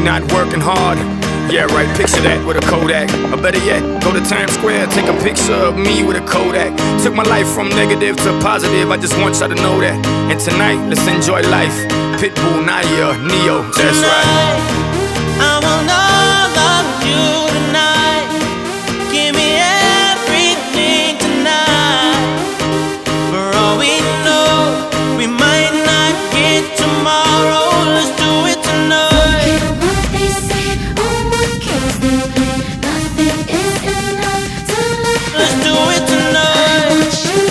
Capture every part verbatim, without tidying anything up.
not working hard. Yeah, right, picture that with a Kodak. Or better yet, go to Times Square, take a picture of me with a Kodak. Took my life from negative to positive, I just want y'all to know that. And tonight, let's enjoy life. Pitbull, Naya, Neo, that's right. I want all of you tonight. Give me everything tonight. For all we know, we might not get tomorrow. Let's do it tonight. Let's do it tonight.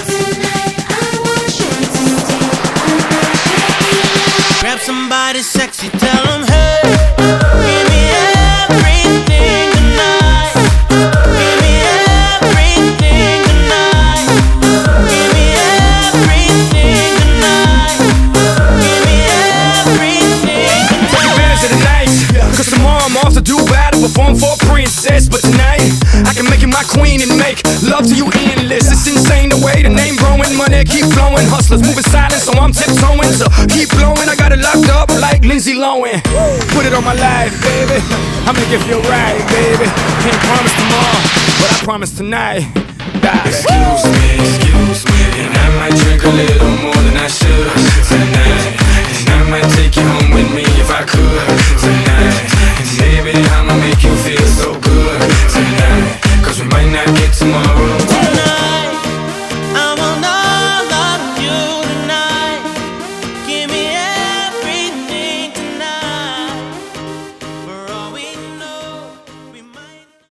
Grab somebody sexy, tell them hey. Give me everything tonight. Give me everything tonight. Give me everything tonight. Give me everything tonight. Take advantage of the night, cause tomorrow I'm off to do battle, perform for a princess. But tonight, I can make you my queen and make love to you endless. It's insane the way the name growing, money keep flowing. Hustlers moving silent, so I'm tiptoeing. So keep blowing, I got it locked up like Lindsay Lohan. Put it on my life, baby, I'll make it feel right, baby. Can't promise tomorrow, but I promise tonight. Die. Excuse me, excuse me,